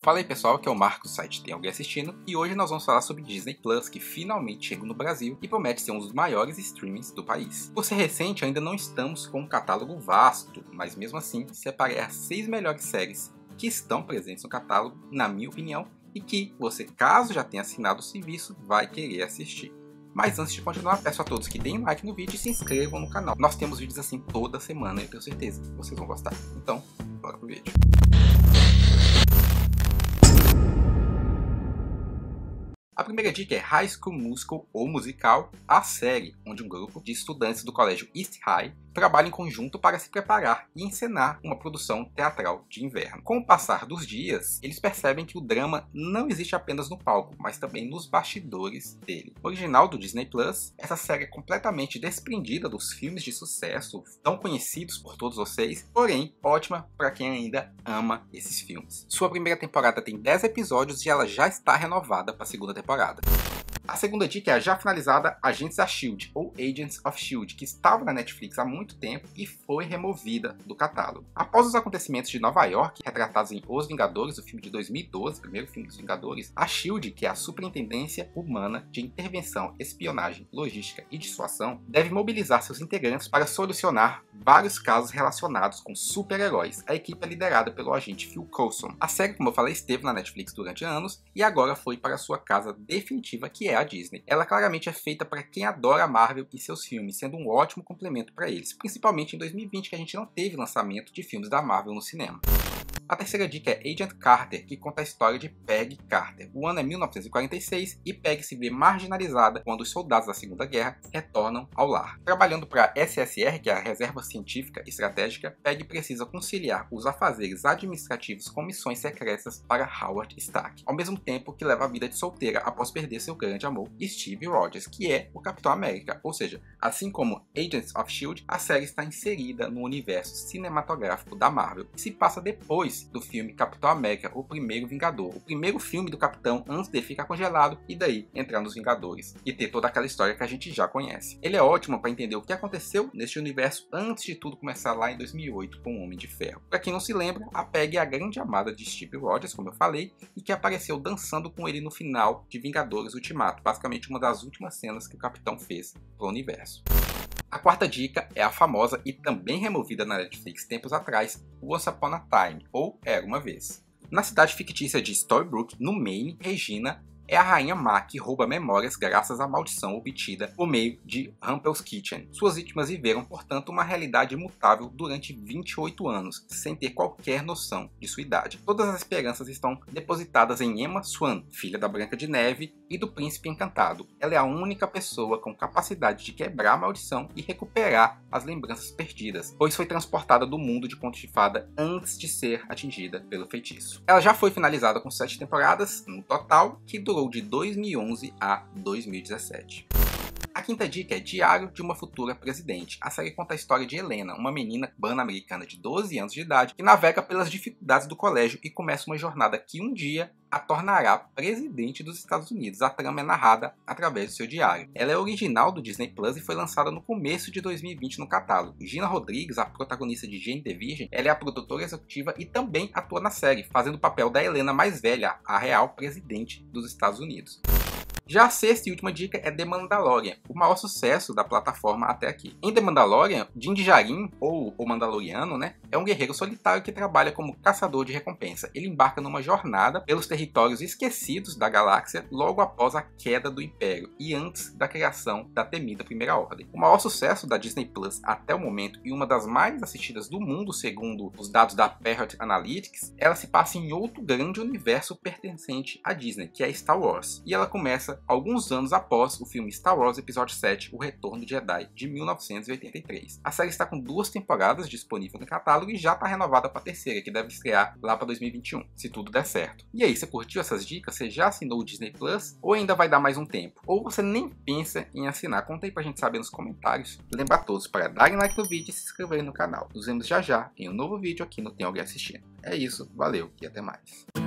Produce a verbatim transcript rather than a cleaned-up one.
Fala aí pessoal, aqui é o Marcos do site Tem Alguém Assistindo e hoje nós vamos falar sobre Disney Plus, que finalmente chegou no Brasil e promete ser um dos maiores streamings do país. Por ser recente, ainda não estamos com um catálogo vasto, mas mesmo assim separei as seis melhores séries que estão presentes no catálogo, na minha opinião, e que você, caso já tenha assinado o serviço, vai querer assistir. Mas antes de continuar, peço a todos que deem like no vídeo e se inscrevam no canal. Nós temos vídeos assim toda semana e eu tenho certeza que vocês vão gostar. Então, bora pro vídeo. A primeira dica é High School Musical, ou musical, a série onde um grupo de estudantes do colégio East High trabalha em conjunto para se preparar e encenar uma produção teatral de inverno. Com o passar dos dias, eles percebem que o drama não existe apenas no palco, mas também nos bastidores dele. Original do Disney Plus, essa série é completamente desprendida dos filmes de sucesso tão conhecidos por todos vocês, porém ótima para quem ainda ama esses filmes. Sua primeira temporada tem dez episódios e ela já está renovada para a segunda temporada. A segunda dica é a já finalizada Agentes da Shield, ou Agents of Shield, que estava na Netflix há muito tempo e foi removida do catálogo. Após os acontecimentos de Nova York, retratados em Os Vingadores, o filme de dois mil e doze, o primeiro filme dos Vingadores, a Shield, que é a Superintendência Humana de Intervenção, Espionagem, Logística e Dissuasão, deve mobilizar seus integrantes para solucionar vários casos relacionados com super-heróis. A equipe é liderada pelo agente Phil Coulson. A série, como eu falei, esteve na Netflix durante anos e agora foi para sua casa definitiva, que é a Disney. Ela claramente é feita para quem adora a Marvel e seus filmes, sendo um ótimo complemento para eles, principalmente em dois mil e vinte, que a gente não teve lançamento de filmes da Marvel no cinema. A terceira dica é Agent Carter, que conta a história de Peggy Carter. O ano é mil novecentos e quarenta e seis e Peggy se vê marginalizada quando os soldados da Segunda Guerra retornam ao lar. Trabalhando para a S S R, que é a Reserva Científica Estratégica, Peggy precisa conciliar os afazeres administrativos com missões secretas para Howard Stark, ao mesmo tempo que leva a vida de solteira após perder seu grande amor, Steve Rogers, que é o Capitão América. Ou seja, assim como Agents of Shield, a série está inserida no universo cinematográfico da Marvel e se passa depois do filme Capitão América, o primeiro Vingador, o primeiro filme do Capitão antes de ficar congelado e daí entrar nos Vingadores e ter toda aquela história que a gente já conhece. Ele é ótimo para entender o que aconteceu neste universo antes de tudo começar lá em dois mil e oito com o Homem de Ferro. Para quem não se lembra, a Peggy é a grande amada de Steve Rogers, como eu falei, e que apareceu dançando com ele no final de Vingadores Ultimato, basicamente uma das últimas cenas que o Capitão fez para o universo. A quarta dica é a famosa e também removida na Netflix tempos atrás, Once Upon a Time, ou Era Uma Vez. Na cidade fictícia de Storybrooke, no Maine, Regina é a rainha má que rouba memórias graças à maldição obtida por meio de Rumpelstiltskin. Suas vítimas viveram, portanto, uma realidade imutável durante vinte e oito anos, sem ter qualquer noção de sua idade. Todas as esperanças estão depositadas em Emma Swan, filha da Branca de Neve e do Príncipe Encantado. Ela é a única pessoa com capacidade de quebrar a maldição e recuperar as lembranças perdidas, pois foi transportada do mundo de Contos de Fada antes de ser atingida pelo feitiço. Ela já foi finalizada com sete temporadas no total, que durou de dois mil e onze a dois mil e dezessete. A quinta dica é Diário de uma Futura Presidente. A série conta a história de Helena, uma menina cubana-americana de doze anos de idade que navega pelas dificuldades do colégio e começa uma jornada que um dia a tornará presidente dos Estados Unidos. A trama é narrada através do seu diário. Ela é original do Disney Plus e foi lançada no começo de dois mil e vinte no catálogo. Gina Rodrigues, a protagonista de Jane the Virgin, ela é a produtora executiva e também atua na série, fazendo o papel da Helena mais velha, a real presidente dos Estados Unidos. Já a sexta e última dica é The Mandalorian, o maior sucesso da plataforma até aqui. Em The Mandalorian, Din Djarin, ou o Mandaloriano, né, é um guerreiro solitário que trabalha como caçador de recompensa. Ele embarca numa jornada pelos territórios esquecidos da galáxia logo após a queda do Império e antes da criação da temida Primeira Ordem. O maior sucesso da Disney Plus até o momento e uma das mais assistidas do mundo, segundo os dados da Parrot Analytics, ela se passa em outro grande universo pertencente à Disney, que é Star Wars, e ela começa alguns anos após o filme Star Wars Episódio sete, O Retorno de Jedi, de mil novecentos e oitenta e três. A série está com duas temporadas disponíveis no catálogo e já está renovada para a terceira, que deve estrear lá para dois mil e vinte e um, se tudo der certo. E aí, você curtiu essas dicas? Você já assinou o Disney Plus? Ou ainda vai dar mais um tempo? Ou você nem pensa em assinar? Conta aí pra gente saber nos comentários. Lembra a todos para darem like no vídeo e se inscreverem no canal. Nos vemos já já em um novo vídeo aqui no Tem Alguém Assistindo. É isso, valeu e até mais.